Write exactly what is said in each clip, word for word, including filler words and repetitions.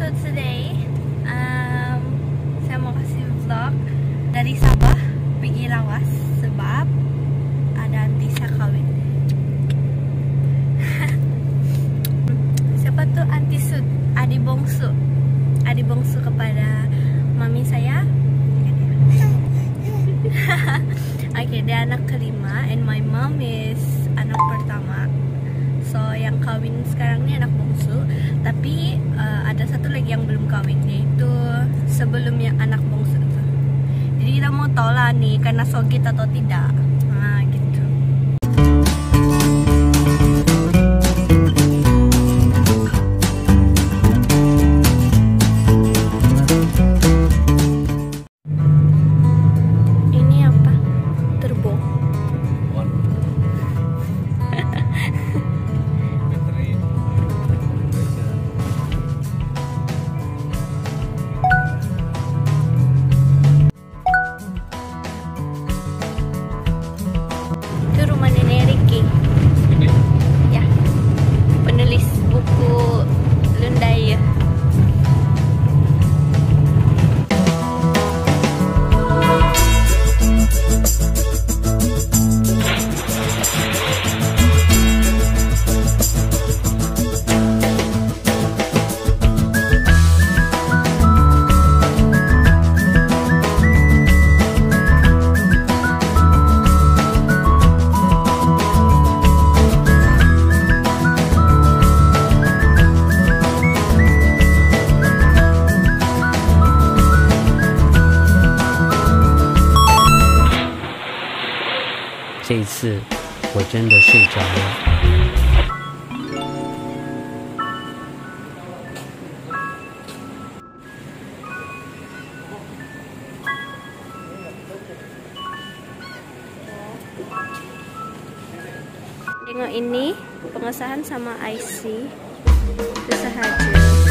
So today, um, saya mau kasih vlog dari Sabah pergi Lawas sebab ada anti saya kawin. Siapa tuh anti Sud? Adik bongsu, adik bongsu kepada mami saya. Oke, okay, dia anak kelima, and my mom is anak pertama. So yang kawin sekarang ini anak bongsu, tapi uh, ada satu lagi yang belum kawin, yaitu sebelum yang anak bongsu itu. Jadi kita mau tahu lah nih, karena sogit atau tidak. Nah gitu. 这一次我真的睡着了。 Tengok ini pengesahan sama I C itu sahaja.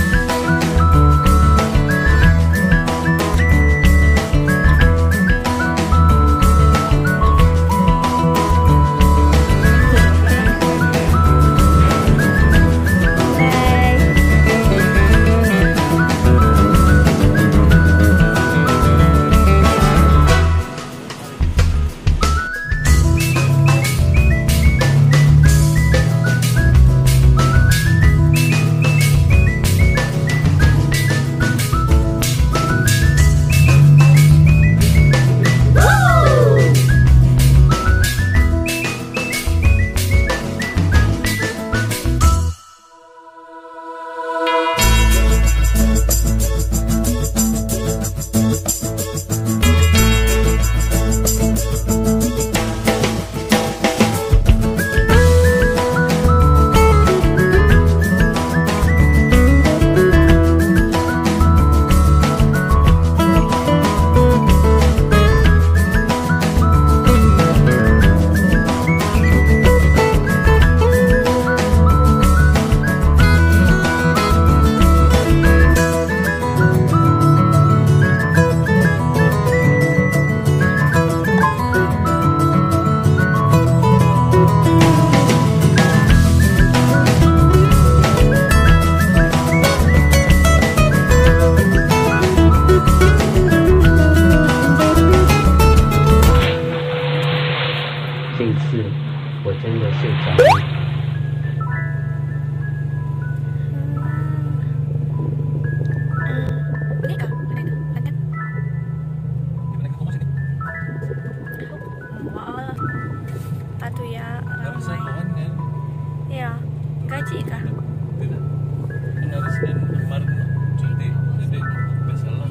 Gaji kah? Tidak. Benar Senin kemarin cuti, jadi biasalah.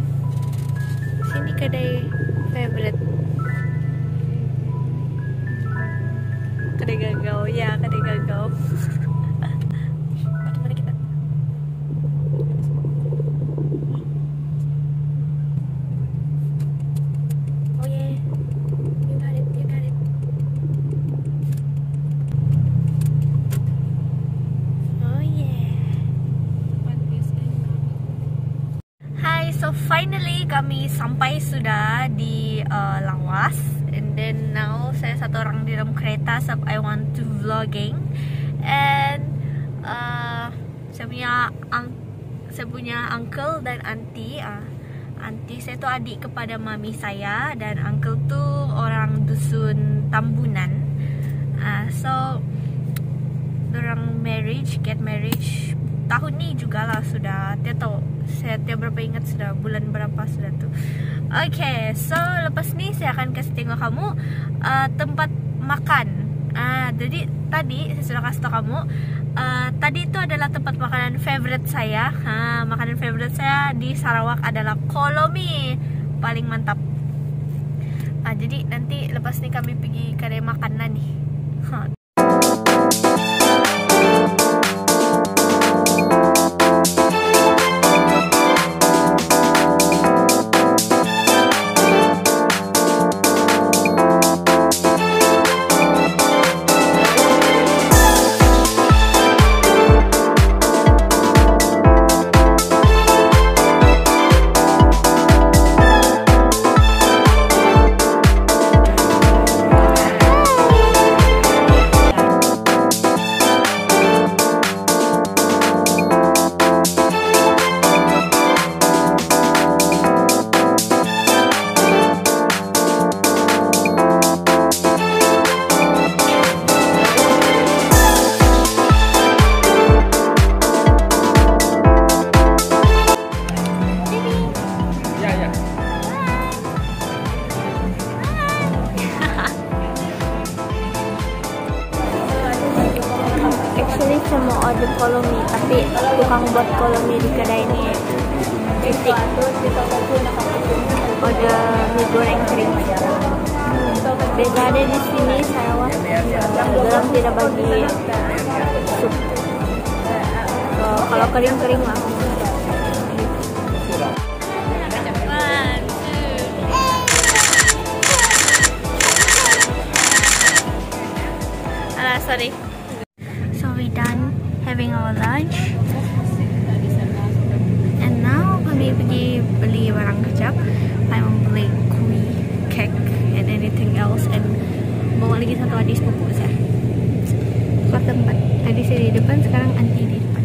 Sini kedai favorite. Kedai gagau, ya kedai gagau. Mana kita? Oh yeah, you got it, you got it. So finally kami sampai sudah di uh, Lawas, and then now saya satu orang di dalam kereta sebab I want to vlogging, and uh, saya punya um, saya punya uncle dan auntie. Uh, auntie saya tuh adik kepada mami saya, dan uncle tuh orang dusun Tambunan. Uh, so orang marriage, get marriage tahun ni juga lah sudah. Dia tahu saya tiap berapa ingat sudah bulan berapa sudah tuh. Oke, okay, so lepas ni saya akan kasih tengok kamu uh, tempat makan. Uh, jadi tadi saya sudah kasih tahu kamu uh, tadi itu adalah tempat makanan favorite saya. uh, Makanan favorite saya di Sarawak adalah kolomi, paling mantap. uh, Jadi nanti lepas ni kami pergi kedai makanan nih. huh. Saya mau order kolomi, tapi tukang buat kolomi di kedai ini titik order mie goreng kering. Beda ada di sini Sarawak, dalam tidak bagi sup. So, kalau kering-kering lah. Alah, sorry. So we done having our lunch, and now kami pergi beli barang kejap. I mau beli kue, cake, and anything else, and bawa lagi satu adik sepupu saya ke tempat. Tadi saya di depan, sekarang auntie di depan.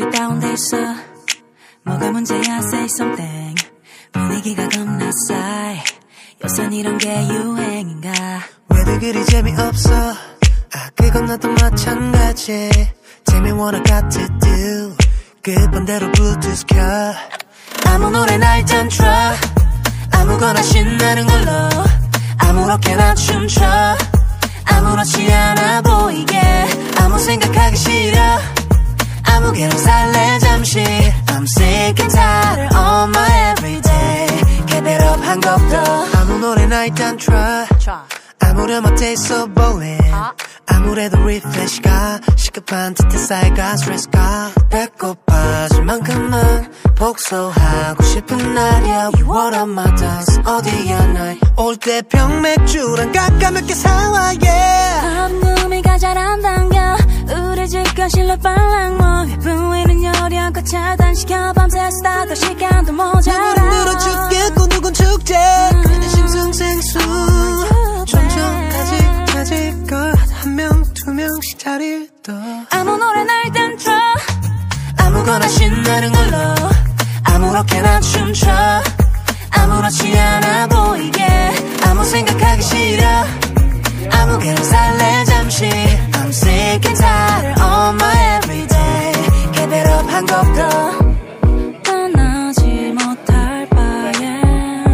그리 다운돼 있어 뭐가 문제야 say something 분위기가 겁나 싸해 요샌 이런 게 유행인가 왜들 그리 재미없어 아 그건 나도 마찬가지 Tell me what I got to do 끝번대로 블루투스 켜 아무 노래나 일단 틀어 아무거나 신나는 걸로 아무렇게나 춤춰 아무렇지 않아 보이게 아무 생각하기 싫어 아무개로 살래 잠시 I'm sick and tired of my everyday Keep it up 한 곡도 아무 노래나 일단 try 아무렴 어때 있어 boring 아무래도 리프레시가 시급한 듯해 쌓여가 스트레스가 배고파질 만큼만 복수하고 싶은 날이야 What are my thoughts 어디야 날 올 때 병맥주랑 깎아먹게 사와 yeah 구미가 잘 안 당겨 우리 집과 실로 빨랑 뭐 예쁜 위는 여려고 차단시켜 밤새 쓰다가 시간도 모자라 누구는 늘어 죽겠고 누군 축제 그대 심승생수 점점 가지 가질 걸 한 명 두 명씩 자리를 떠 아무 노래나 일단 틀어 아무거나 신나는 걸로 아무렇게나 춤춰 아무렇지 않아 보이게 아무 생각하기 싫어 아무개로 살래 잠시 I'm sick and tired of my everyday Keep it up 한 곡도 떠나지 못할 바에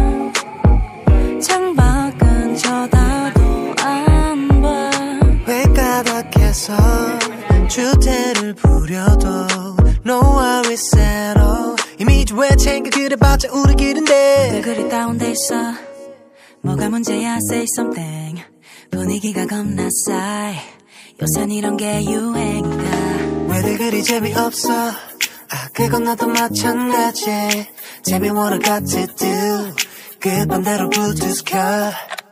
창밖은 쳐다도 안봐 왜 까닭해서 주태를 부려도 No worries at all 이미 왜 챙겨 그래봤자 우리 길인데 늘 그리 다운돼 있어 뭐가 문제야 say something 분위기가 겁나 싸해 요샌 이런 게 유행인가 왜들 그리 재미없어 아 그건 나도 마찬가지 Tell me what I got to do 끝번대로 블루투스 켜